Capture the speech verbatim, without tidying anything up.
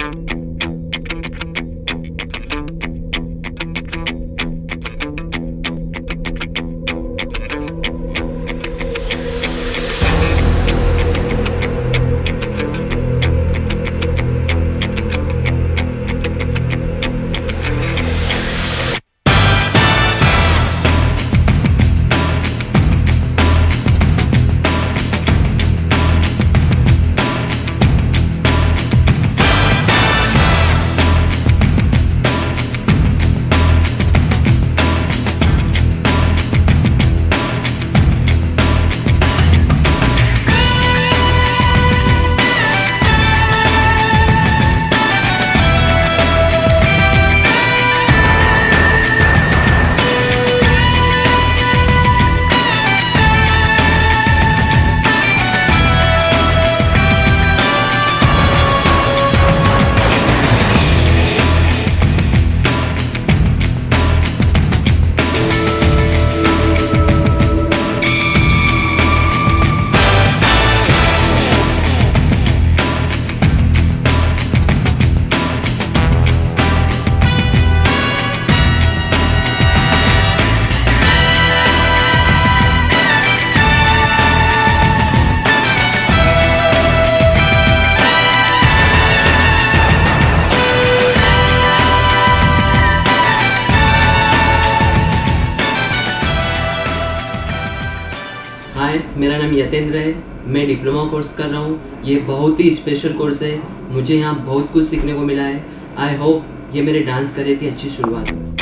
हाय, मेरा नाम यतेंद्र है। मैं डिप्लोमा कोर्स कर रहा हूँ। ये बहुत ही स्पेशल कोर्स है। मुझे यहाँ बहुत कुछ सीखने को मिला है। आई होप ये मेरे डांस करियर की अच्छी शुरुआत हो।